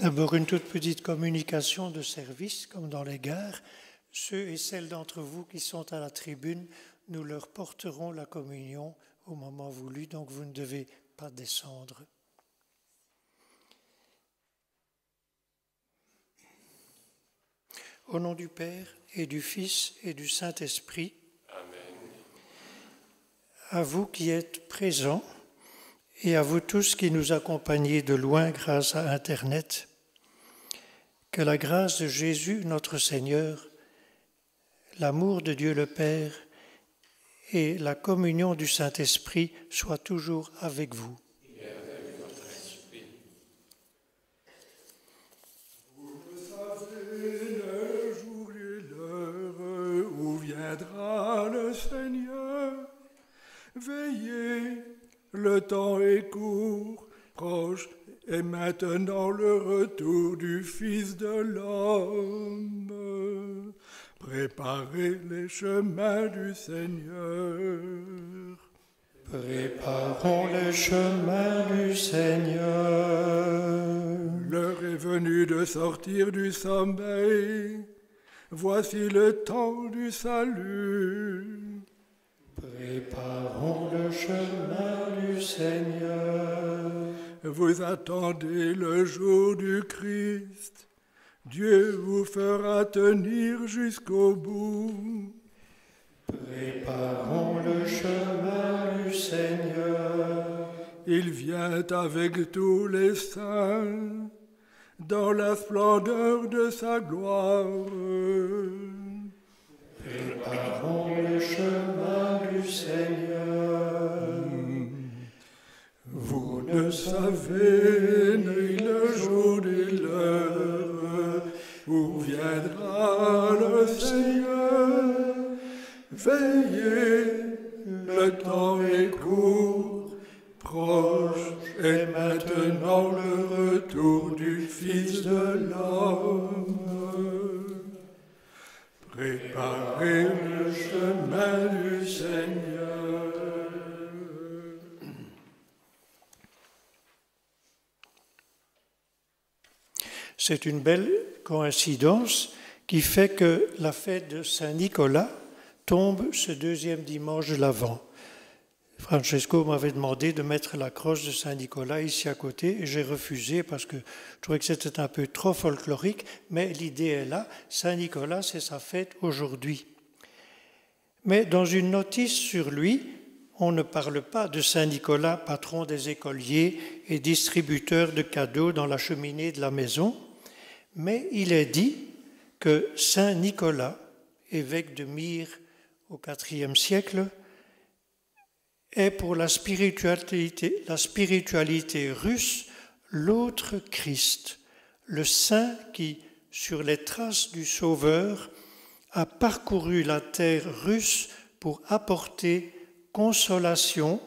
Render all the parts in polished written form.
D'abord, une toute petite communication de service, comme dans les gares. Ceux et celles d'entre vous qui sont à la tribune, nous leur porterons la communion au moment voulu, donc vous ne devez pas descendre. Au nom du Père et du Fils et du Saint-Esprit, Amen. À vous qui êtes présents et à vous tous qui nous accompagnez de loin grâce à Internet, que la grâce de Jésus, notre Seigneur, l'amour de Dieu le Père et la communion du Saint-Esprit soient toujours avec vous. Et avec votre esprit. Vous ne savez le jour et l'heure où viendra le Seigneur. Veillez, le temps est court, proche est maintenant le retour du Fils de l'homme. Préparez les chemins du Seigneur. Préparons le chemin du Seigneur. L'heure est venue de sortir du sommeil. Voici le temps du salut. Préparons le chemin du Seigneur. Vous attendez le jour du Christ. Dieu vous fera tenir jusqu'au bout. Préparons le chemin du Seigneur. Il vient avec tous les saints dans la splendeur de sa gloire. Préparons le chemin du Seigneur. Vous ne savez ni le jour ni l'heure où viendra le Seigneur. Veillez, le temps est court, proche est maintenant le retour du Fils de l'homme. Préparez le chemin du Seigneur. C'est une belle coïncidence qui fait que la fête de Saint-Nicolas tombe ce deuxième dimanche de l'Avent. Francesco m'avait demandé de mettre la crosse de Saint-Nicolas ici à côté et j'ai refusé parce que je trouvais que c'était un peu trop folklorique, mais l'idée est là. Saint-Nicolas, c'est sa fête aujourd'hui. Mais dans une notice sur lui, on ne parle pas de Saint-Nicolas, patron des écoliers et distributeur de cadeaux dans la cheminée de la maison, mais il est dit que Saint-Nicolas, évêque de Myre au IVe siècle, est pour la spiritualité russe l'autre Christ, le saint qui, sur les traces du Sauveur, a parcouru la terre russe pour apporter consolation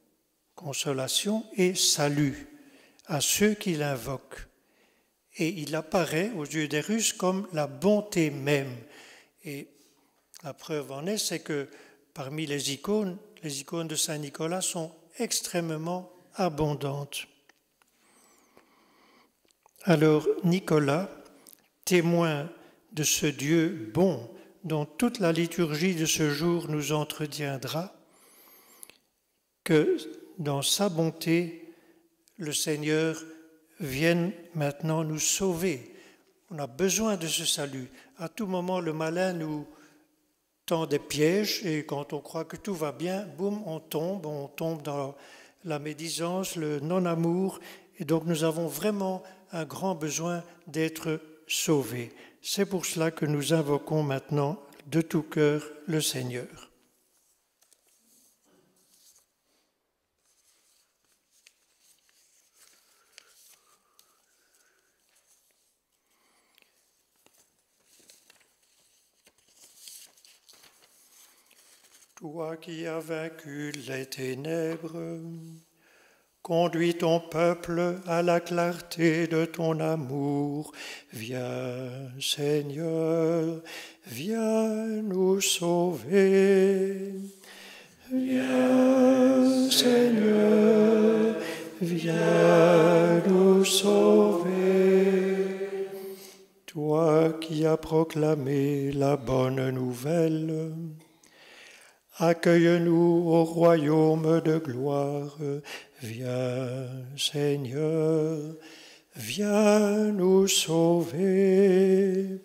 et salut à ceux qui l'invoquent. Et il apparaît aux yeux des Russes comme la bonté même. Et la preuve en est, c'est que parmi les icônes de Saint-Nicolas sont extrêmement abondantes. Alors Nicolas, témoin de ce Dieu bon dont toute la liturgie de ce jour nous entretiendra, que dans sa bonté, le Seigneur vienne maintenant nous sauver. On a besoin de ce salut. À tout moment, le malin nous tend des pièges et quand on croit que tout va bien, boum, on tombe dans la médisance, le non-amour. Et donc nous avons vraiment un grand besoin d'être sauvés. C'est pour cela que nous invoquons maintenant de tout cœur le Seigneur. Toi qui as vaincu les ténèbres, conduis ton peuple à la clarté de ton amour. Viens, Seigneur, viens nous sauver. Viens, Seigneur, viens nous sauver. qui as proclamé la bonne nouvelle, accueille-nous au royaume de gloire. Viens, Seigneur, viens nous sauver.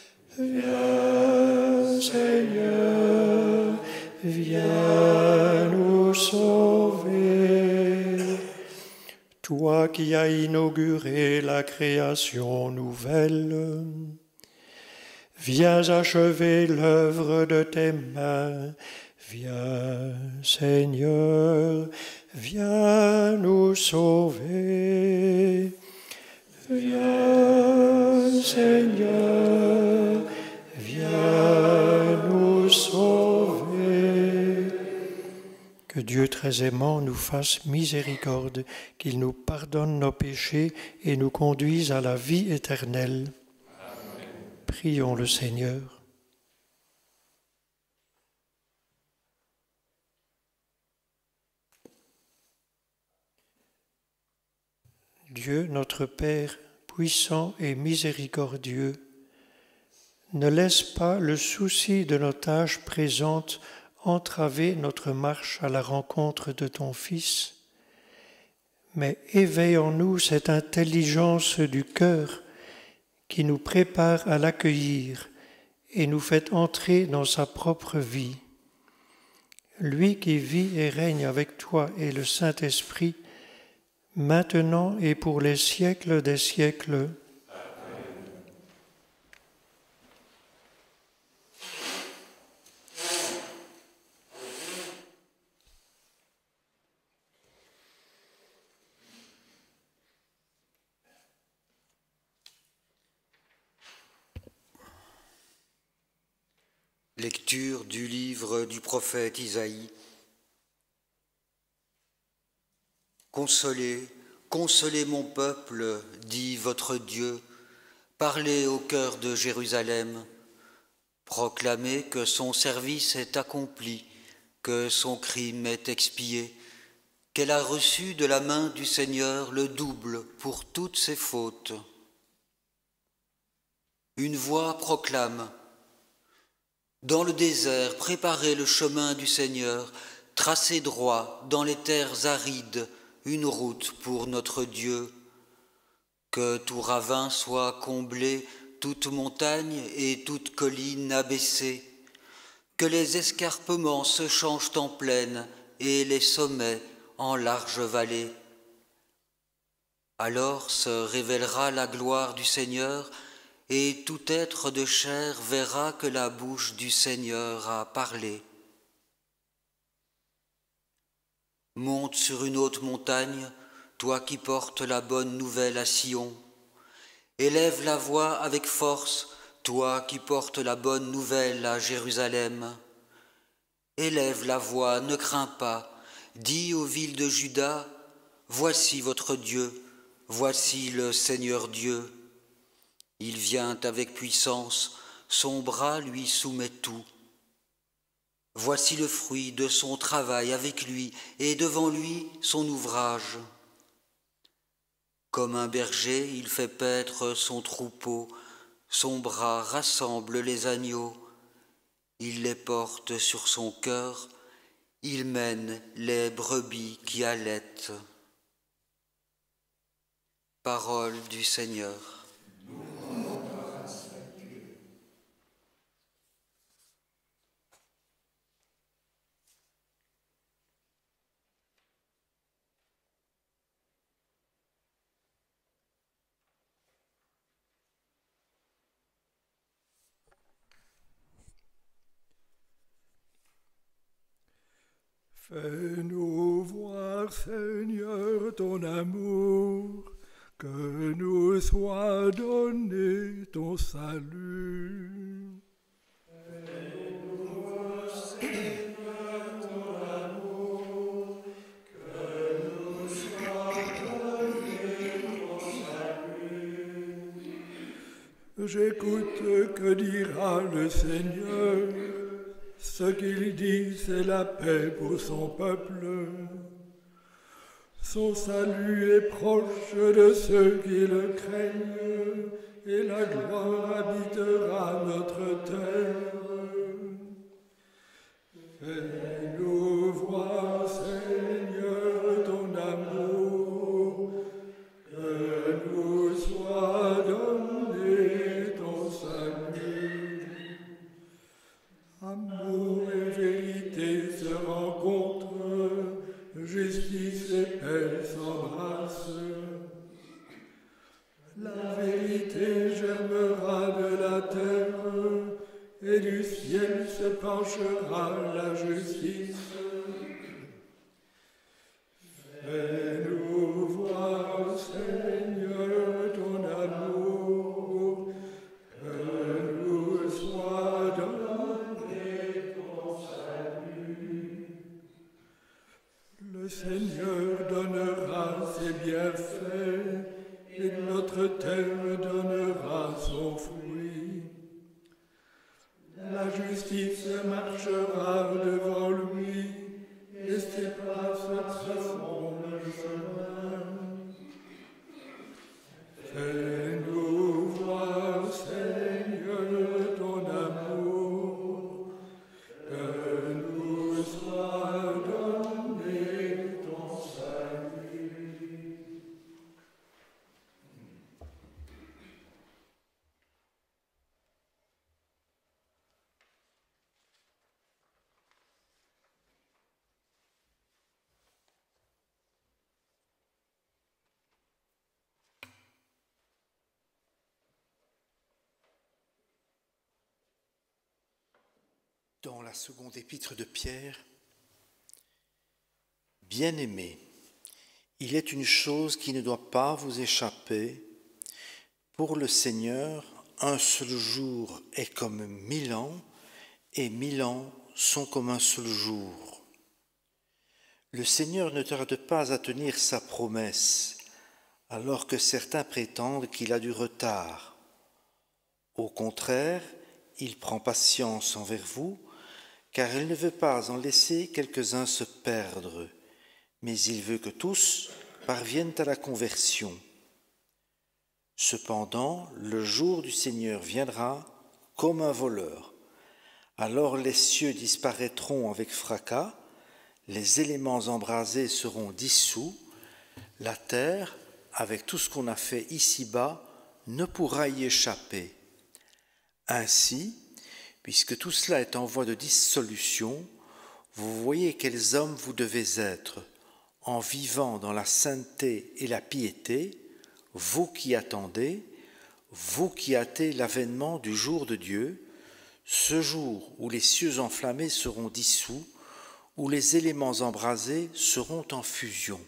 Viens, Seigneur, viens nous sauver. Toi qui as inauguré la création nouvelle, viens achever l'œuvre de tes mains. Viens, Seigneur, viens nous sauver. Viens, Seigneur, viens nous sauver. Que Dieu très aimant nous fasse miséricorde, qu'il nous pardonne nos péchés et nous conduise à la vie éternelle. Amen. Prions le Seigneur. Dieu, notre Père, puissant et miséricordieux, ne laisse pas le souci de nos tâches présentes entraver notre marche à la rencontre de ton Fils, mais éveille en nous cette intelligence du cœur qui nous prépare à l'accueillir et nous fait entrer dans sa propre vie. Lui qui vit et règne avec toi et le Saint-Esprit, maintenant et pour les siècles des siècles. Amen. Lecture du livre du prophète Isaïe. Consolez, consolez mon peuple, dit votre Dieu, parlez au cœur de Jérusalem, proclamez que son service est accompli, que son crime est expié, qu'elle a reçu de la main du Seigneur le double pour toutes ses fautes. Une voix proclame: dans le désert, préparez le chemin du Seigneur, tracez droit dans les terres arides, une route pour notre Dieu. Que tout ravin soit comblé, toute montagne et toute colline abaissée. Que les escarpements se changent en plaine et les sommets en larges vallées. Alors se révélera la gloire du Seigneur, et tout être de chair verra que la bouche du Seigneur a parlé. Monte sur une haute montagne, toi qui portes la bonne nouvelle à Sion. Élève la voix avec force, toi qui portes la bonne nouvelle à Jérusalem. Élève la voix, ne crains pas, dis aux villes de Juda, voici votre Dieu, voici le Seigneur Dieu. Il vient avec puissance, son bras lui soumet tout. Voici le fruit de son travail avec lui, et devant lui son ouvrage. Comme un berger, il fait paître son troupeau, son bras rassemble les agneaux. Il les porte sur son cœur, il mène les brebis qui allaitent. Parole du Seigneur. Fais-nous voir, Seigneur, ton amour, que nous soit donné ton salut. Fais-nous voir, Seigneur, ton amour, que nous soit donné ton salut. J'écoute, que dira le Seigneur? Ce qu'il dit, c'est la paix pour son peuple. Son salut est proche de ceux qui le craignent, et la gloire habitera notre terre. Fais-nous voir, Seigneur, ton amour, que nous soit donné ton salut. Amour et vérité se rencontrent, justice et paix s'embrassent. La vérité germera de la terre, et du ciel se penchera la justice. Fais-nous voir, Seigneur, ton amour, que nous soit donné ton salut. Le Seigneur donnera ses bienfaits, et notre terre donnera son fruit. La justice marchera devant lui, et ses pas traceront le chemin. Fais-nous voir, Seigneur, ton amour, que nous soit donné ton salut. Dans la seconde épître de Pierre, « Bien-aimés, il est une chose qui ne doit pas vous échapper. Pour le Seigneur, un seul jour est comme 1000 ans, et 1000 ans sont comme un seul jour. Le Seigneur ne tarde pas à tenir sa promesse, alors que certains prétendent qu'il a du retard. Au contraire, il prend patience envers vous, car il ne veut pas en laisser quelques-uns se perdre, mais il veut que tous parviennent à la conversion. Cependant, le jour du Seigneur viendra comme un voleur. Alors les cieux disparaîtront avec fracas, les éléments embrasés seront dissous, la terre, avec tout ce qu'on a fait ici-bas, ne pourra y échapper. Ainsi, puisque tout cela est en voie de dissolution, vous voyez quels hommes vous devez être, en vivant dans la sainteté et la piété, vous qui attendez, vous qui hâtez l'avènement du jour de Dieu, ce jour où les cieux enflammés seront dissous, où les éléments embrasés seront en fusion.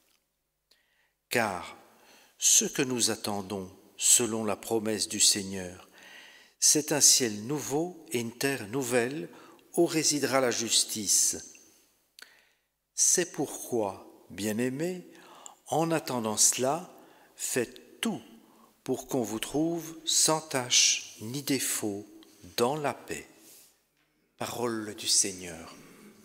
Car ce que nous attendons, selon la promesse du Seigneur, c'est un ciel nouveau et une terre nouvelle où résidera la justice. C'est pourquoi, bien-aimés, en attendant cela, faites tout pour qu'on vous trouve sans tache ni défaut dans la paix. Parole du Seigneur.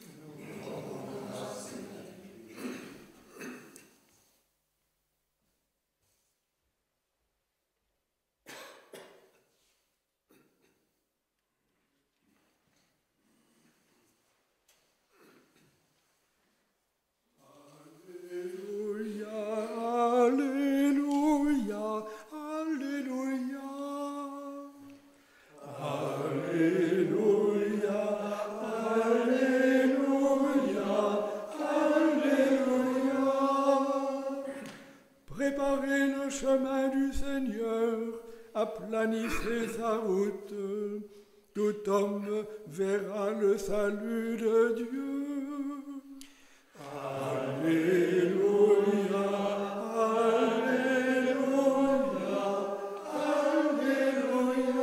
Préparez le chemin du Seigneur, aplanissez sa route. Tout homme verra le salut de Dieu. Alléluia, Alléluia, Alléluia.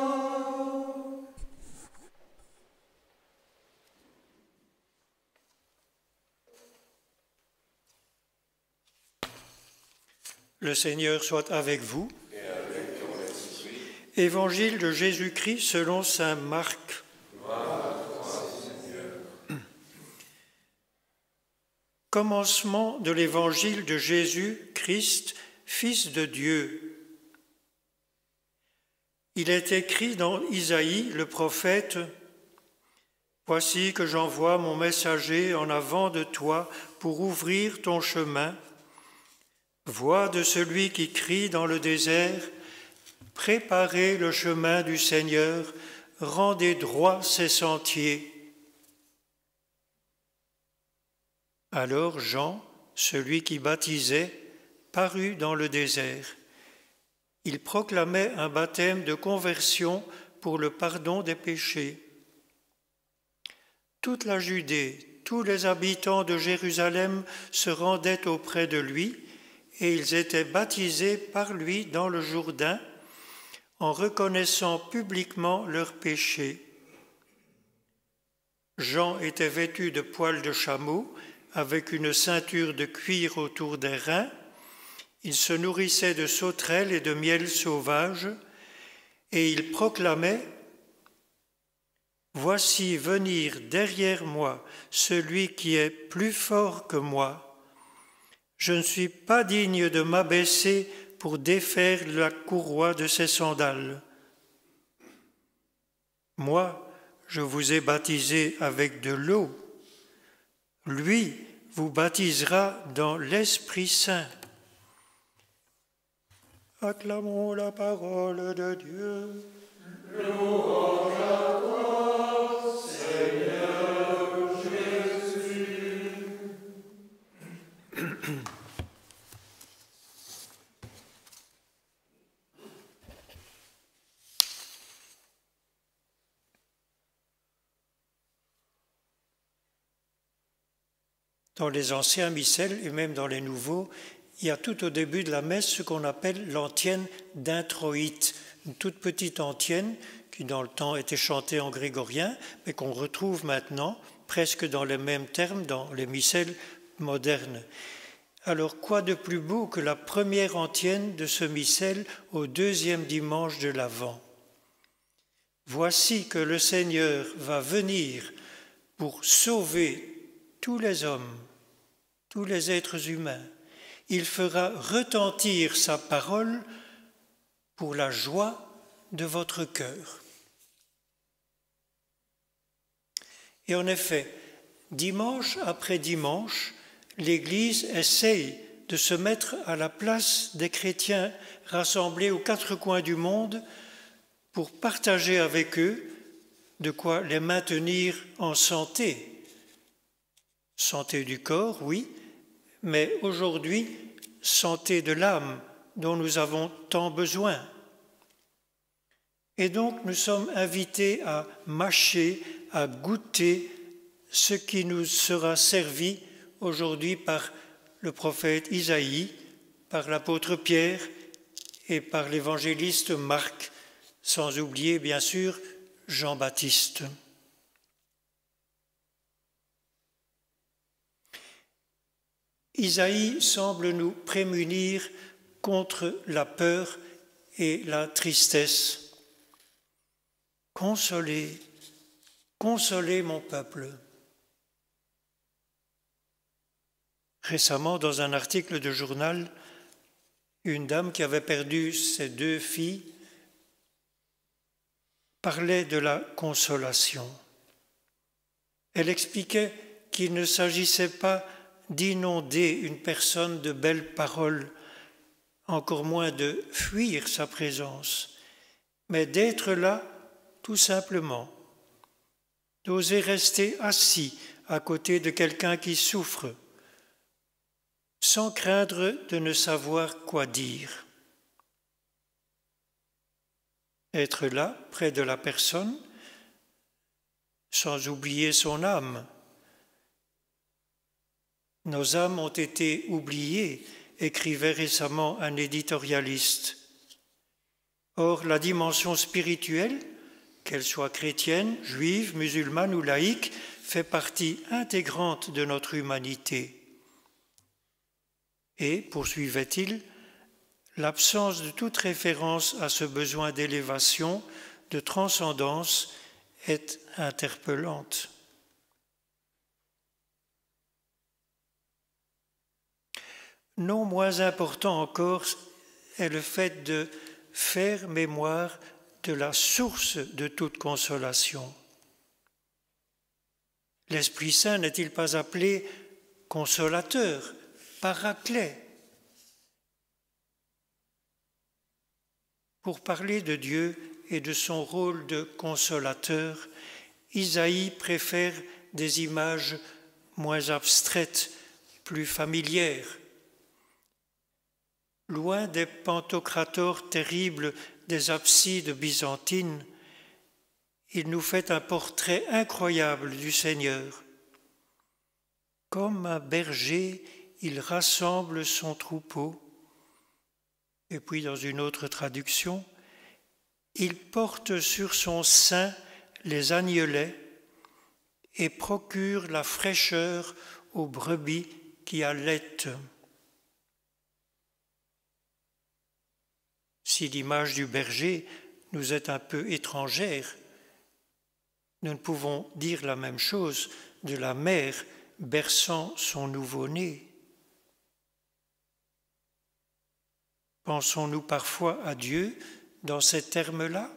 Le Seigneur soit avec vous. Et avec ton esprit. Évangile de Jésus-Christ selon saint Marc. Gloire à toi, Seigneur. Commencement de l'évangile de Jésus-Christ, Fils de Dieu. Il est écrit dans Isaïe, le prophète, « Voici que j'envoie mon messager en avant de toi pour ouvrir ton chemin. Voix de celui qui crie dans le désert, préparez le chemin du Seigneur, rendez droits ses sentiers. » Alors Jean, celui qui baptisait, parut dans le désert. Il proclamait un baptême de conversion pour le pardon des péchés. Toute la Judée, tous les habitants de Jérusalem se rendaient auprès de lui et ils étaient baptisés par lui dans le Jourdain en reconnaissant publiquement leurs péchés. Jean était vêtu de poils de chameau avec une ceinture de cuir autour des reins. Il se nourrissait de sauterelles et de miel sauvage et il proclamait « Voici venir derrière moi celui qui est plus fort que moi. Je ne suis pas digne de m'abaisser pour défaire la courroie de ses sandales. Moi, je vous ai baptisé avec de l'eau. Lui vous baptisera dans l'Esprit Saint. » Acclamons la parole de Dieu. Louange à toi, Seigneur Jésus. Dans les anciens missels et même dans les nouveaux, il y a tout au début de la messe ce qu'on appelle l'antienne d'introïte, une toute petite antienne qui dans le temps était chantée en grégorien, mais qu'on retrouve maintenant presque dans les mêmes termes dans les missels modernes. Alors quoi de plus beau que la première antienne de ce missel au deuxième dimanche de l'Avent? Voici que le Seigneur va venir pour sauver tous les hommes, tous les êtres humains. Il fera retentir sa parole pour la joie de votre cœur. Et en effet, dimanche après dimanche, l'Église essaye de se mettre à la place des chrétiens rassemblés aux quatre coins du monde pour partager avec eux de quoi les maintenir en santé. Santé du corps, oui, mais aujourd'hui, santé de l'âme dont nous avons tant besoin. Et donc, nous sommes invités à mâcher, à goûter ce qui nous sera servi aujourd'hui par le prophète Isaïe, par l'apôtre Pierre et par l'évangéliste Marc, sans oublier bien sûr Jean-Baptiste. Isaïe semble nous prémunir contre la peur et la tristesse. Consolez, consolez mon peuple. Récemment, dans un article de journal, une dame qui avait perdu ses 2 filles parlait de la consolation. Elle expliquait qu'il ne s'agissait pas d'inonder une personne de belles paroles, encore moins de fuir sa présence, mais d'être là tout simplement, d'oser rester assis à côté de quelqu'un qui souffre, sans craindre de ne savoir quoi dire. Être là, près de la personne, sans oublier son âme. Nos âmes ont été oubliées, écrivait récemment un éditorialiste. Or, la dimension spirituelle, qu'elle soit chrétienne, juive, musulmane ou laïque, fait partie intégrante de notre humanité. Et, poursuivait-il, l'absence de toute référence à ce besoin d'élévation, de transcendance, est interpellante. non moins important encore est le fait de faire mémoire de la source de toute consolation. L'Esprit Saint n'est-il pas appelé consolateur, paraclet? Pour parler de Dieu et de son rôle de consolateur, Isaïe préfère des images moins abstraites, plus familières. Loin des pantocrators terribles des absides byzantines, il nous fait un portrait incroyable du Seigneur. Comme un berger, il rassemble son troupeau. Et puis dans une autre traduction, il porte sur son sein les agnelets et procure la fraîcheur aux brebis qui allaitent. Si l'image du berger nous est un peu étrangère, nous ne pouvons dire la même chose de la mère berçant son nouveau-né. Pensons-nous parfois à Dieu dans ces termes-là?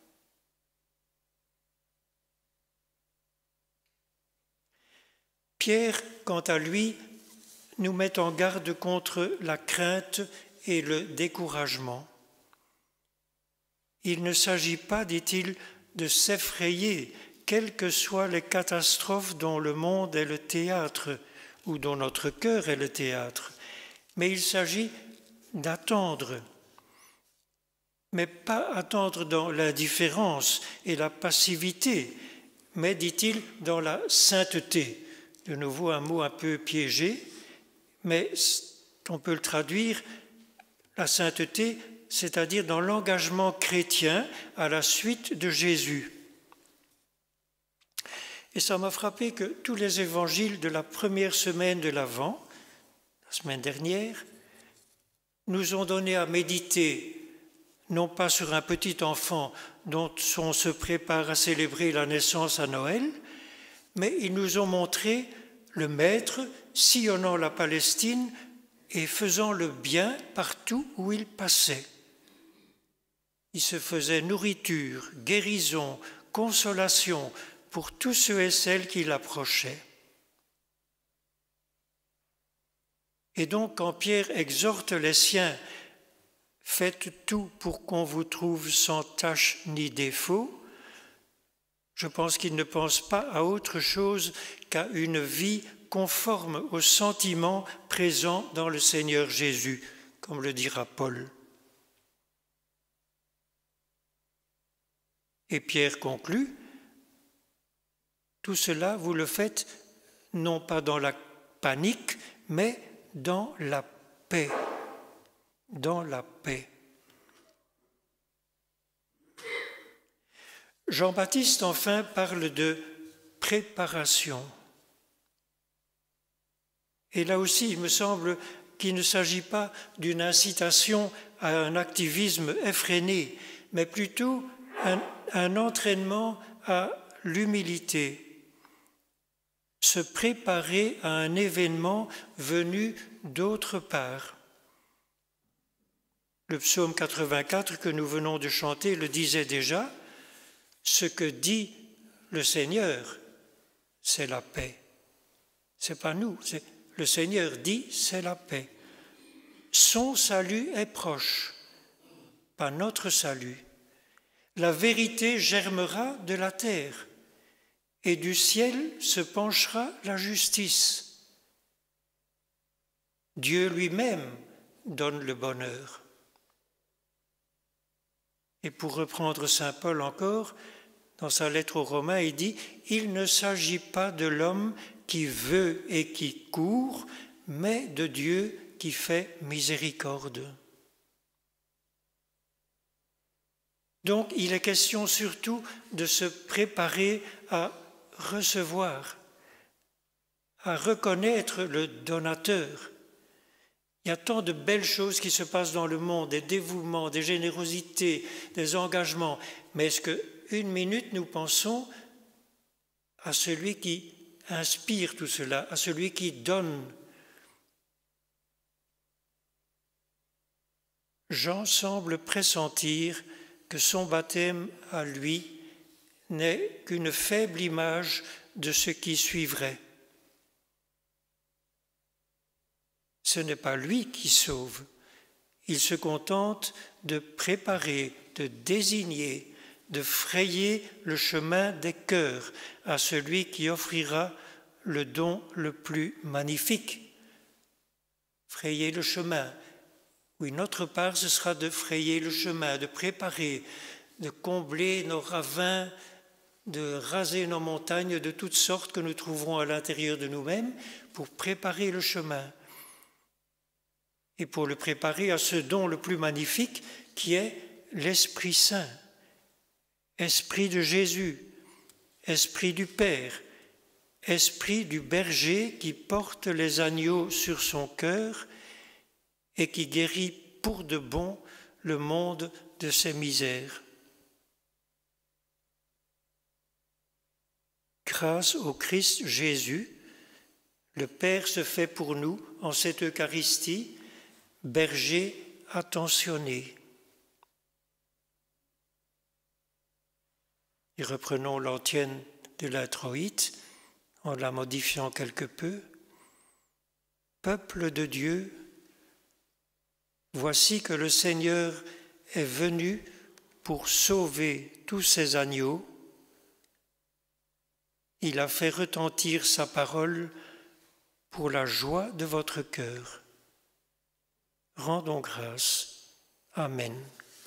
Pierre, quant à lui, nous met en garde contre la crainte et le découragement. Il ne s'agit pas, dit-il, de s'effrayer, quelles que soient les catastrophes dont le monde est le théâtre ou dont notre cœur est le théâtre, mais il s'agit d'attendre, mais pas attendre dans l'indifférence et la passivité, mais, dit-il, dans la sainteté. De nouveau un mot un peu piégé, mais on peut le traduire, la sainteté, c'est-à-dire dans l'engagement chrétien à la suite de Jésus. Et ça m'a frappé que tous les évangiles de la première semaine de l'Avent, la semaine dernière, nous ont donné à méditer, non pas sur un petit enfant dont on se prépare à célébrer la naissance à Noël, mais ils nous ont montré le Maître sillonnant la Palestine et faisant le bien partout où il passait. Il se faisait nourriture, guérison, consolation pour tous ceux et celles qui l'approchaient. Et donc, quand Pierre exhorte les siens, « Faites tout pour qu'on vous trouve sans tache ni défaut », je pense qu'il ne pense pas à autre chose qu'à une vie conforme aux sentiments présents dans le Seigneur Jésus, comme le dira Paul. Et Pierre conclut, « Tout cela, vous le faites non pas dans la panique, mais dans la paix. » Dans la paix. Jean-Baptiste, enfin, parle de préparation. Et là aussi, il me semble qu'il ne s'agit pas d'une incitation à un activisme effréné, mais plutôt un entraînement à l'humilité. Se préparer à un événement venu d'autre part. Le psaume 84 que nous venons de chanter le disait déjà, ce que dit le Seigneur, c'est la paix. C'est pas nous, le Seigneur dit, c'est la paix. Son salut est proche, pas notre salut. La vérité germera de la terre, et du ciel se penchera la justice. Dieu lui-même donne le bonheur. Et pour reprendre saint Paul encore, dans sa lettre aux Romains, il dit « Il ne s'agit pas de l'homme qui veut et qui court, mais de Dieu qui fait miséricorde. » Donc, il est question surtout de se préparer à recevoir, à reconnaître le donateur. Il y a tant de belles choses qui se passent dans le monde, des dévouements, des générosités, des engagements. Mais est-ce qu'une minute nous pensons à celui qui inspire tout cela, à celui qui donne? Jean semble pressentir que son baptême à lui n'est qu'une faible image de ce qui suivrait. Ce n'est pas lui qui sauve. Il se contente de préparer, de désigner, de frayer le chemin des cœurs à celui qui offrira le don le plus magnifique. Frayer le chemin. Oui, notre part, ce sera de frayer le chemin, de préparer, de combler nos ravins, de raser nos montagnes de toutes sortes que nous trouverons à l'intérieur de nous-mêmes pour préparer le chemin. Et pour le préparer à ce don le plus magnifique qui est l'Esprit Saint, Esprit de Jésus, Esprit du Père, Esprit du berger qui porte les agneaux sur son cœur et qui guérit pour de bon le monde de ses misères. Grâce au Christ Jésus, le Père se fait pour nous en cette Eucharistie berger attentionné. Et reprenons l'antienne de l'introïte en la modifiant quelque peu. Peuple de Dieu, voici que le Seigneur est venu pour sauver tous ses agneaux. Il a fait retentir sa parole pour la joie de votre cœur. Rendons grâce. Amen.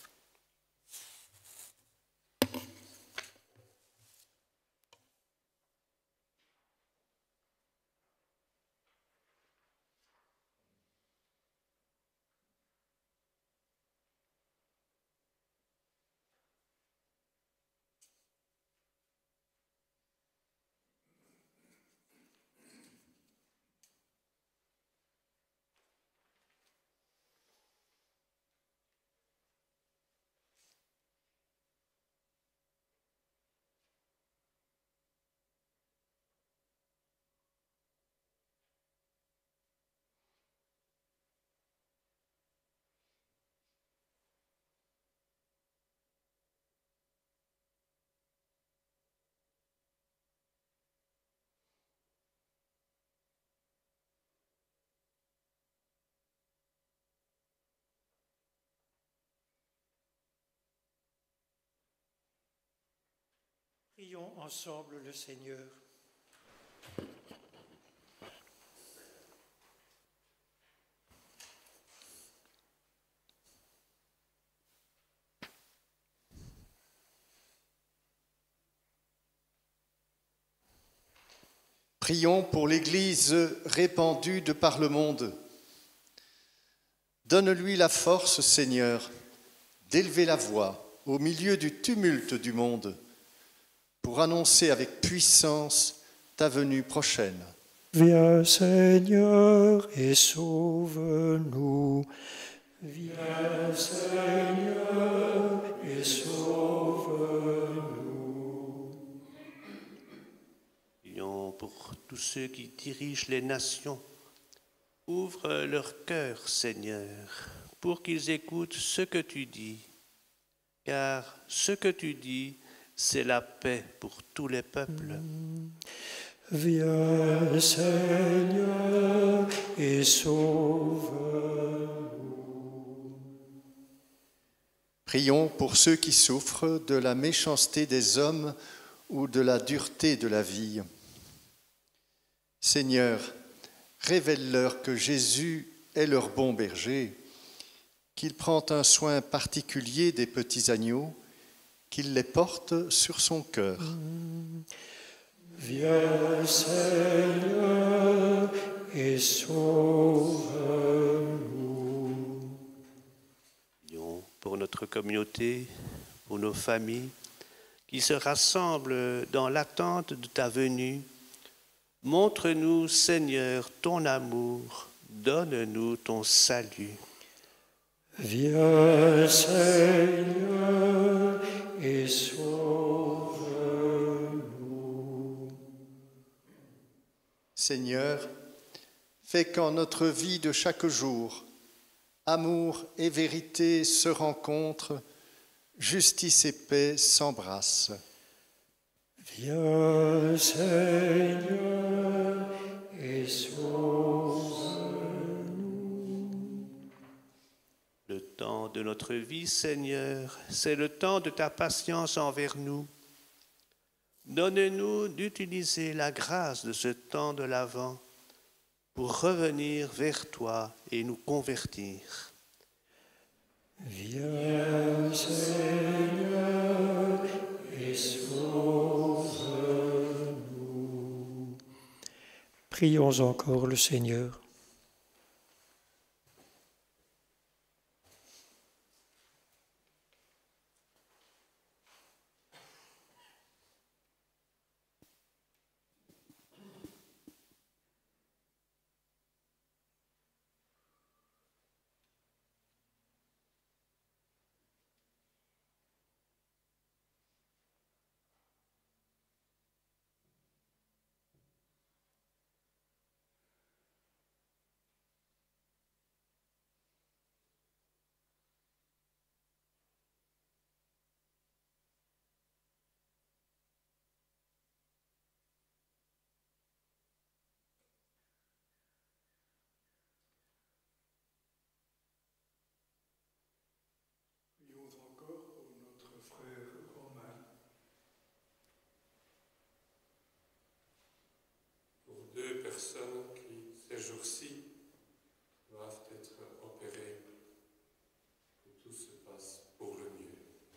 Prions ensemble le Seigneur. Prions pour l'Église répandue de par le monde. Donne-lui la force, Seigneur, d'élever la voix au milieu du tumulte du monde, pour annoncer avec puissance ta venue prochaine. Viens Seigneur et sauve-nous. Viens Seigneur et sauve-nous. Prions pour tous ceux qui dirigent les nations. Ouvre leur cœur, Seigneur, pour qu'ils écoutent ce que tu dis. Car ce que tu dis, c'est la paix pour tous les peuples. Viens Seigneur et sauve-nous. Prions pour ceux qui souffrent de la méchanceté des hommes ou de la dureté de la vie. Seigneur, révèle-leur que Jésus est leur bon berger, qu'il prend un soin particulier des petits agneaux, qu'il les porte sur son cœur. Viens Seigneur et sauve-nous. Prions pour notre communauté, pour nos familles, qui se rassemblent dans l'attente de ta venue. Montre-nous, Seigneur, ton amour, donne-nous ton salut. Viens Seigneur et sauve-nous. Seigneur, fais qu'en notre vie de chaque jour, Amour et vérité se rencontrent, justice et paix s'embrassent. Viens, Seigneur, et sauve-nous. Le temps de notre vie, Seigneur, c'est le temps de ta patience envers nous. Donne-nous d'utiliser la grâce de ce temps de l'Avent pour revenir vers toi et nous convertir. Viens, Seigneur, et sauve-nous. Prions encore le Seigneur. Prions encore pour notre frère Romain. Pour 2 personnes qui, ces jours-ci, doivent être opérées, que tout se passe pour le mieux.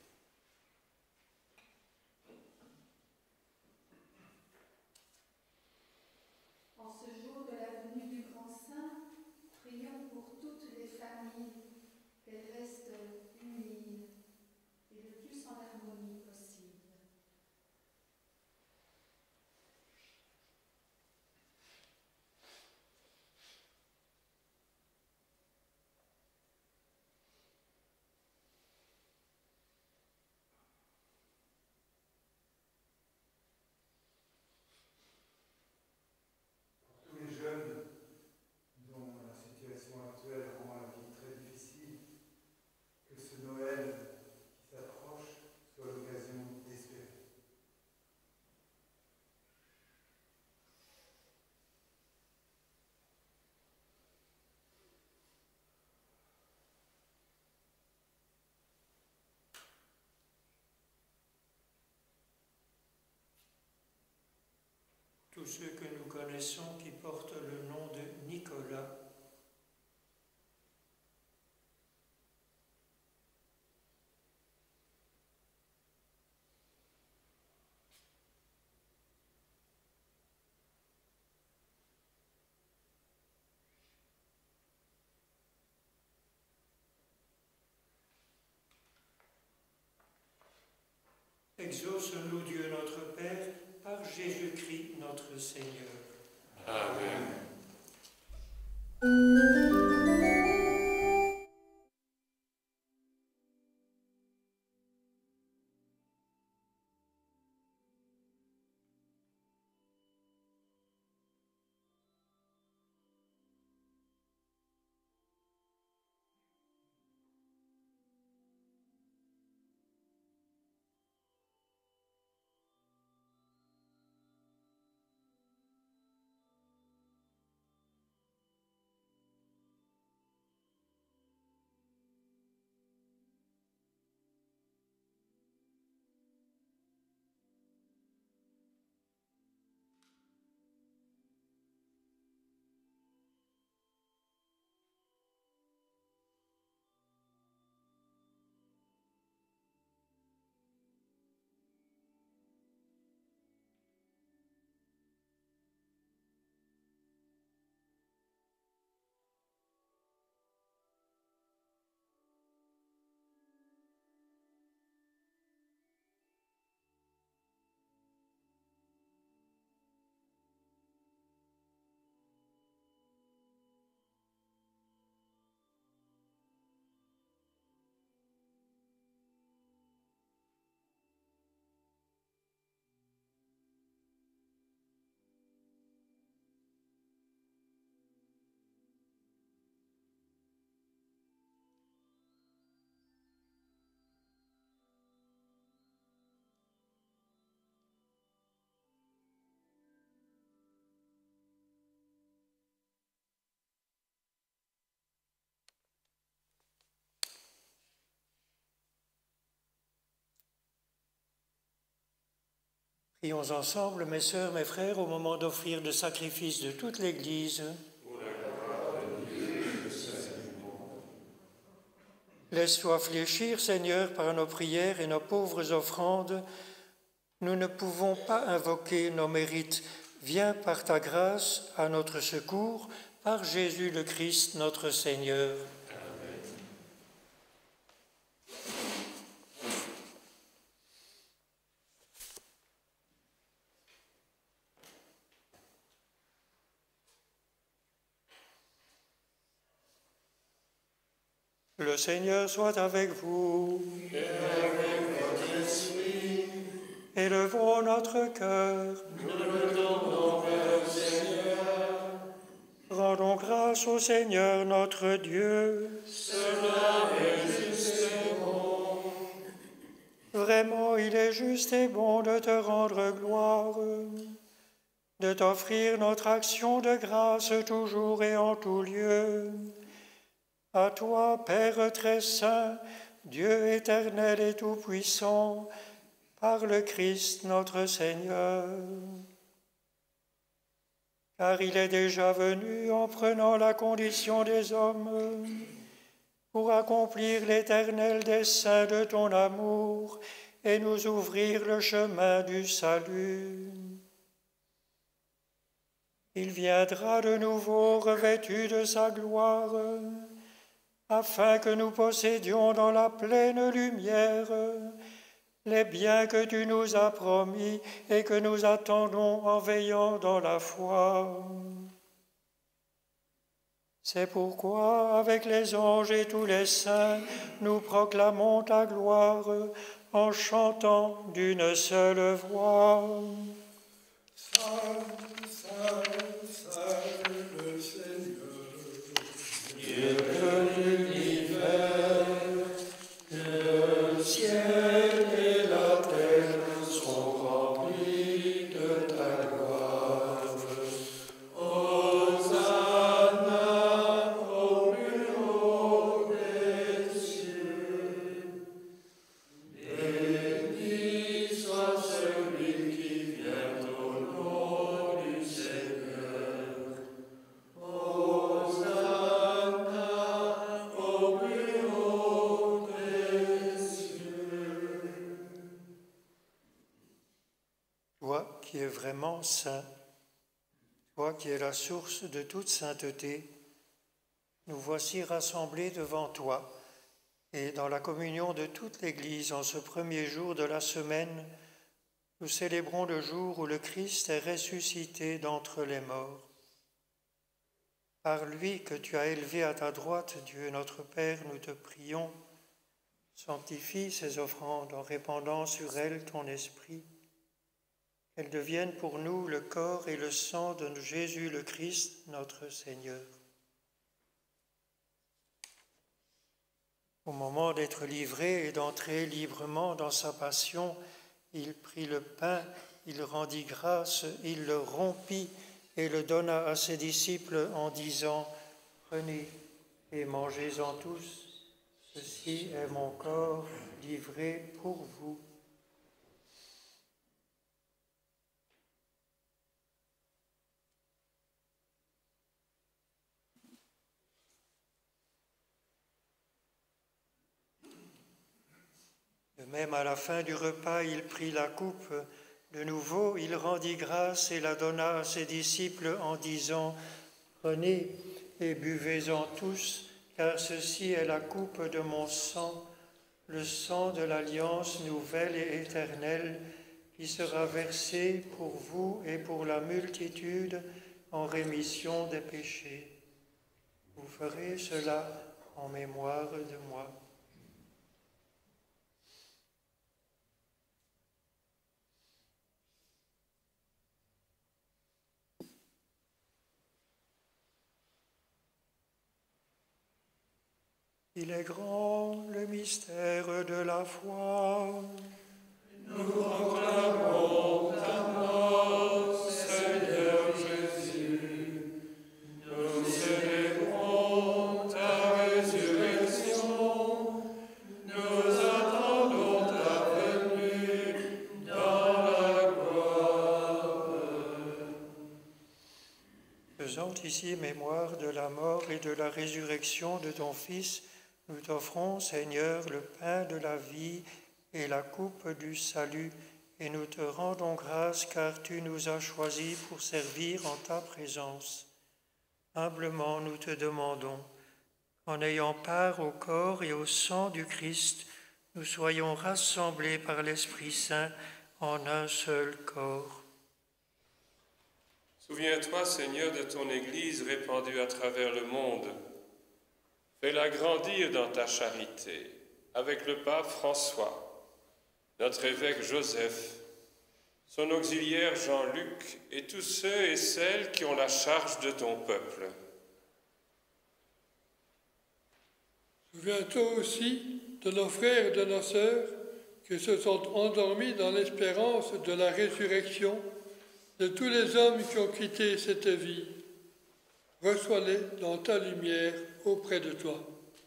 En ce jour de la venue du Grand Saint, prions pour toutes les familles, qu'elles restent unies et le plus en harmonie possible. Pour tous les jeunes dont la situation actuelle rend la vie très difficile, que ce Noël qui s'approche soit l'occasion d'espérer. Tous ceux que nous connaissons qui portent le nom de Nicolas, exauce-nous Dieu notre Père, par Jésus-Christ notre Seigneur. Amen. Prions ensemble, mes sœurs, mes frères, au moment d'offrir le sacrifice de toute l'Église. Laisse-toi fléchir, Seigneur, par nos prières et nos pauvres offrandes. Nous ne pouvons pas invoquer nos mérites. Viens par ta grâce à notre secours, par Jésus le Christ, notre Seigneur. Le Seigneur soit avec vous. Et avec votre esprit. Élevons notre cœur. Nous le tendons vers le Seigneur. Rendons grâce au Seigneur notre Dieu. Cela est juste et bon. Vraiment, il est juste et bon de te rendre gloire, de t'offrir notre action de grâce toujours et en tout lieu. À toi, Père très saint, Dieu éternel et tout-puissant, par le Christ notre Seigneur. Car il est déjà venu en prenant la condition des hommes, pour accomplir l'éternel dessein de ton amour et nous ouvrir le chemin du salut. Il viendra de nouveau revêtu de sa gloire, afin que nous possédions dans la pleine lumière les biens que tu nous as promis et que nous attendons en veillant dans la foi. C'est pourquoi, avec les anges et tous les saints, nous proclamons ta gloire en chantant d'une seule voix. Saint, Saint, Saint le Seigneur, Dieu de l'univers, le ciel et la terre sont remplis de ta gloire. Hosanna au plus haut des cieux. Béni soit celui qui vient au nom du Seigneur. Hosanna au plus haut des cieux. Toi qui es vraiment saint, toi qui es la source de toute sainteté, nous voici rassemblés devant toi et dans la communion de toute l'Église en ce premier jour de la semaine, nous célébrons le jour où le Christ est ressuscité d'entre les morts. Par lui que tu as élevé à ta droite, Dieu notre Père, nous te prions, sanctifie ces offrandes en répandant sur elles ton esprit, qu'elles deviennent pour nous le corps et le sang de Jésus le Christ, notre Seigneur. Au moment d'être livré et d'entrer librement dans sa passion, il prit le pain, il rendit grâce, il le rompit et le donna à ses disciples en disant « Prenez et mangez-en tous, ceci est mon corps livré pour vous. » De même, à la fin du repas, il prit la coupe. De nouveau, il rendit grâce et la donna à ses disciples en disant « Prenez et buvez-en tous, car ceci est la coupe de mon sang, le sang de l'alliance nouvelle et éternelle, qui sera versé pour vous et pour la multitude en rémission des péchés. Vous ferez cela en mémoire de moi. » Il est grand le mystère de la foi. Nous proclamons ta mort, Seigneur Jésus. Nous célébrons ta résurrection. Nous attendons ta venue dans la gloire. ici mémoire de la mort et de la résurrection de ton Fils, nous t'offrons, Seigneur, le pain de la vie et la coupe du salut, et nous te rendons grâce car tu nous as choisis pour servir en ta présence. Humblement nous te demandons, en ayant part au corps et au sang du Christ, nous soyons rassemblés par l'Esprit Saint en un seul corps. Souviens-toi, Seigneur, de ton Église répandue à travers le monde. Fais-la grandir dans ta charité, avec le pape François, notre évêque Joseph, son auxiliaire Jean-Luc et tous ceux et celles qui ont la charge de ton peuple. Souviens-toi aussi de nos frères et de nos sœurs qui se sont endormis dans l'espérance de la résurrection, de tous les hommes qui ont quitté cette vie. Reçois-les dans ta lumière auprès de toi.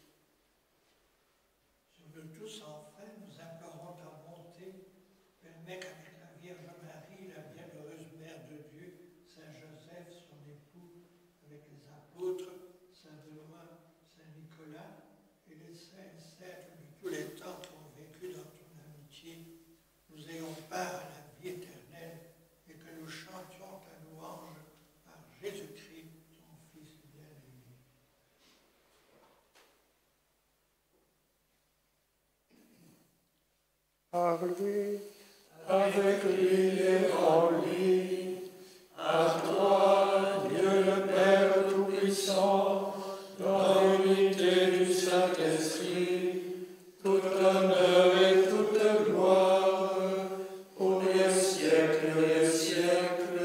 Sur nous tous, enfin, nous implorons ta bonté. Permets qu'avec la Vierge Marie, la bienheureuse Mère de Dieu, Saint Joseph, son époux, avec les apôtres, Saint Benoît, Saint Nicolas, et les saints et saintes de tous les temps qui ont vécu dans ton amitié, nous ayons part à la vie éternelle et que nous chantions ta louange par Jésus-Christ, ton Fils bien-aimé. Par lui, avec lui et en lui, à toi, Dieu le Père Tout-Puissant, dans l'unité du Saint-Esprit, tout honneur et toute gloire, pour les siècles des siècles.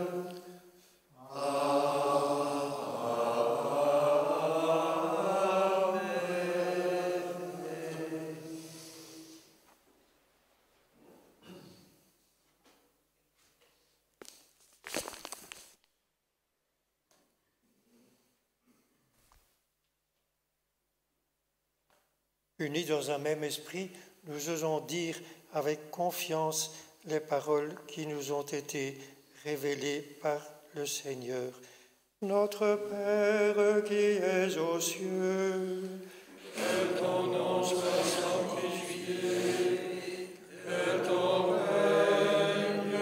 Unis dans un même esprit, nous osons dire avec confiance les paroles qui nous ont été révélées par le Seigneur. Notre Père qui es aux cieux, que ton nom soit sanctifié, que ton règne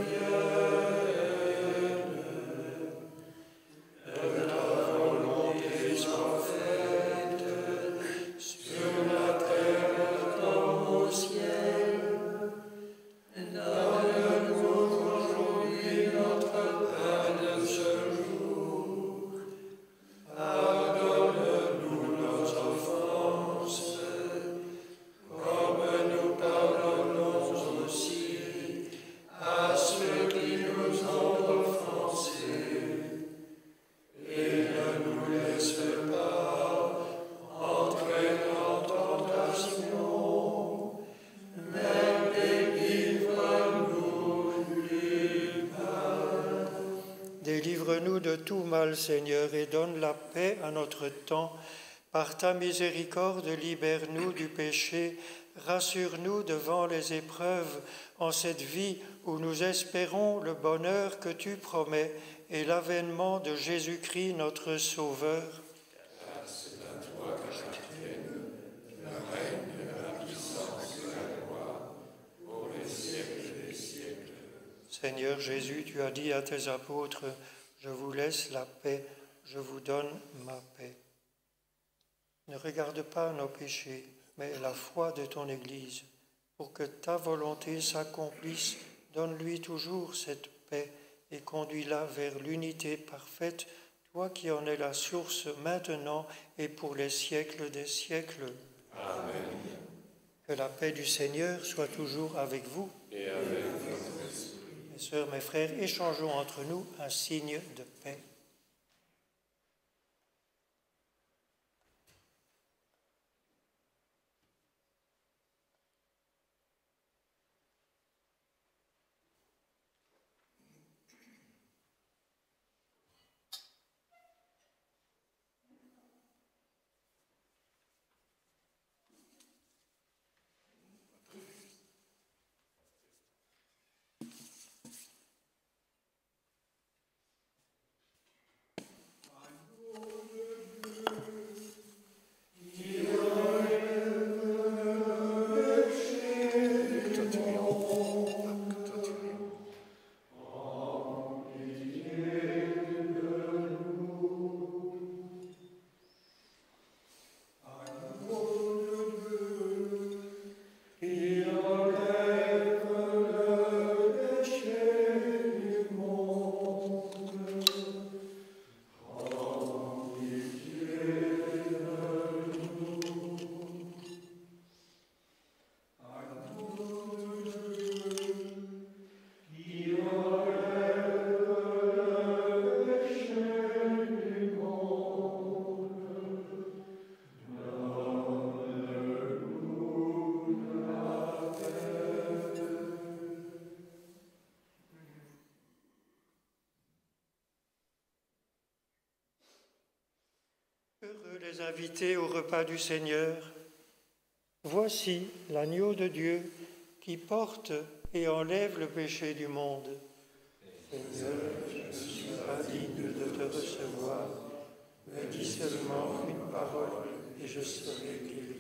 vienne, que ta volonté soit faite sur la terre comme au ciel. Donne-nous aujourd'hui notre pain de ce jour. Pardonne-nous nos offenses, comme nous pardonnons aussi à ceux qui nous ont offensés. Et ne nous laisse pas entrer en tentation, mais délivre-nous du mal. Délivre-nous de tout mal, Seigneur, et donne la paix à notre temps. Par ta miséricorde, libère-nous du péché, rassure-nous devant les épreuves, en cette vie où nous espérons le bonheur que tu promets et l'avènement de Jésus-Christ, notre Sauveur. Seigneur Jésus, tu as dit à tes apôtres, « Je vous laisse la paix, je vous donne ma paix. » Ne regarde pas nos péchés, mais la foi de ton Église. Pour que ta volonté s'accomplisse, donne-lui toujours cette paix et conduis-la vers l'unité parfaite, toi qui en es la source maintenant et pour les siècles des siècles. Amen. Que la paix du Seigneur soit toujours avec vous. Et avec votre esprit. Mes sœurs, mes frères, échangeons entre nous un signe de paix. invités au repas du Seigneur. Voici l'agneau de Dieu qui porte et enlève le péché du monde. Seigneur, je ne suis pas digne de te recevoir, mais dis seulement une parole et je serai guéri.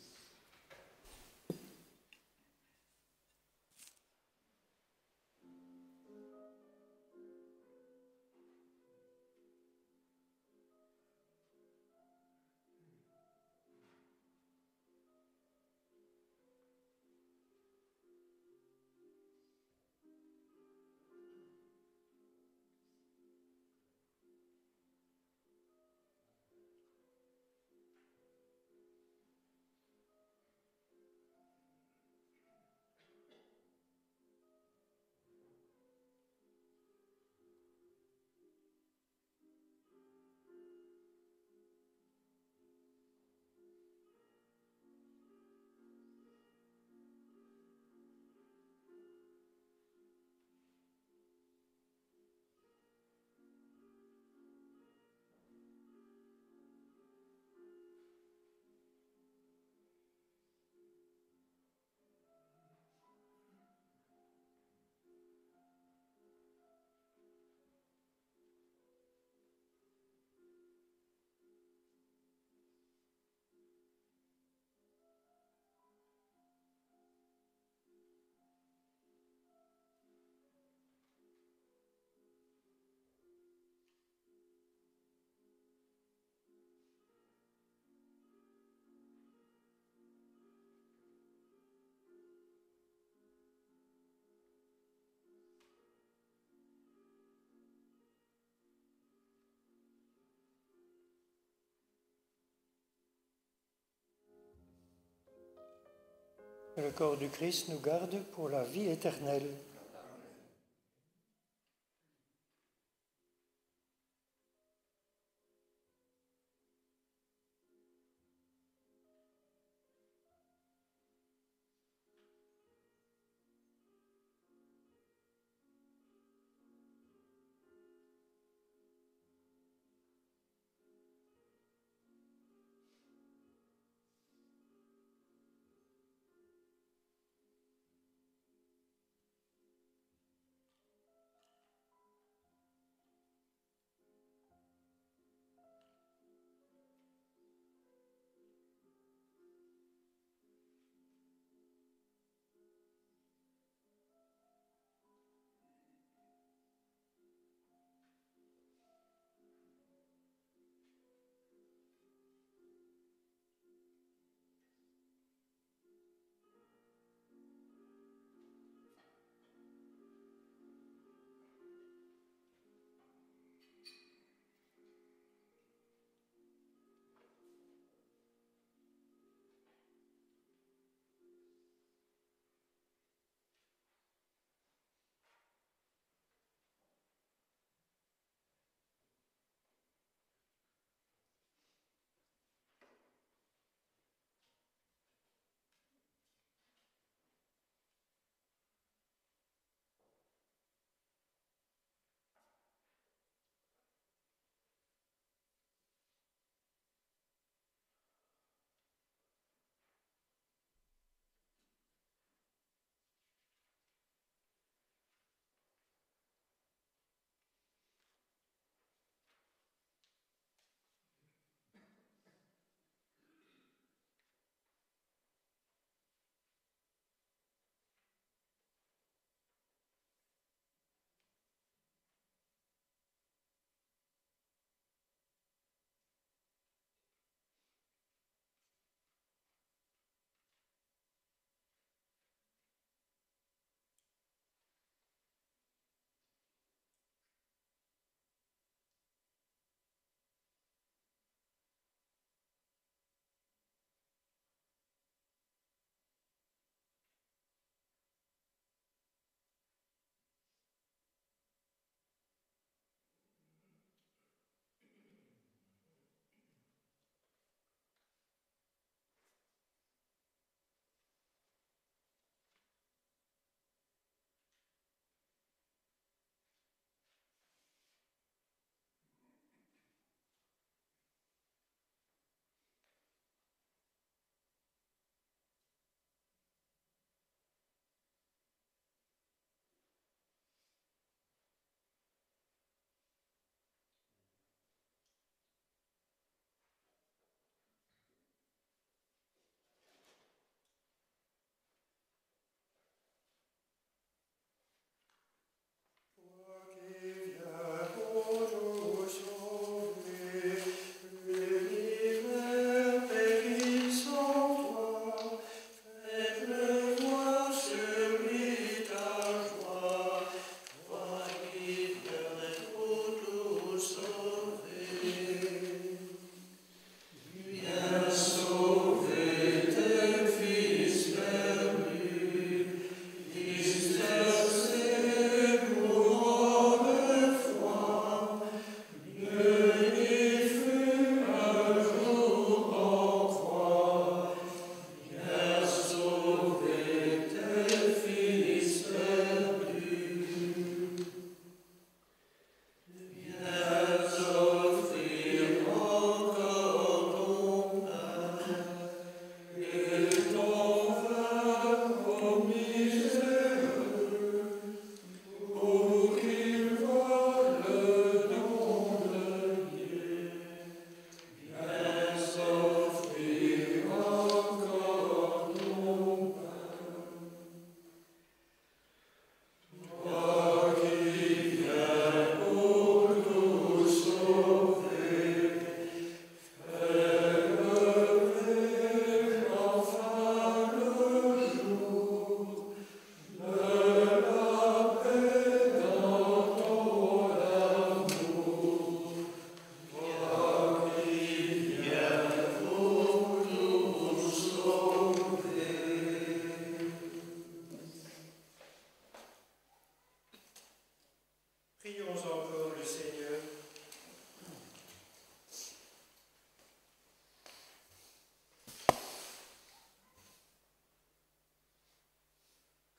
Que le corps du Christ nous garde pour la vie éternelle.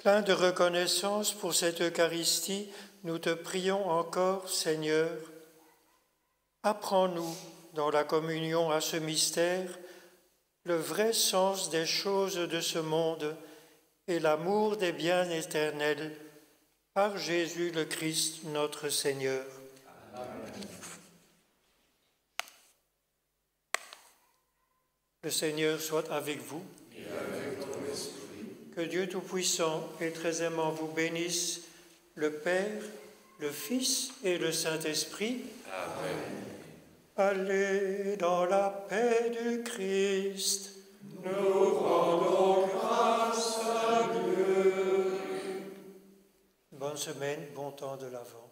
Plein de reconnaissance pour cette Eucharistie, nous te prions encore, Seigneur. Apprends-nous, dans la communion à ce mystère, le vrai sens des choses de ce monde et l'amour des biens éternels, par Jésus le Christ, notre Seigneur. Amen. Le Seigneur soit avec vous. Et avec ton esprit. Que Dieu Tout-Puissant et très aimant vous bénisse, le Père, le Fils et le Saint-Esprit. Amen. Allez dans la paix du Christ. Nous rendons grâce à Dieu. Bonne semaine, bon temps de l'Avent.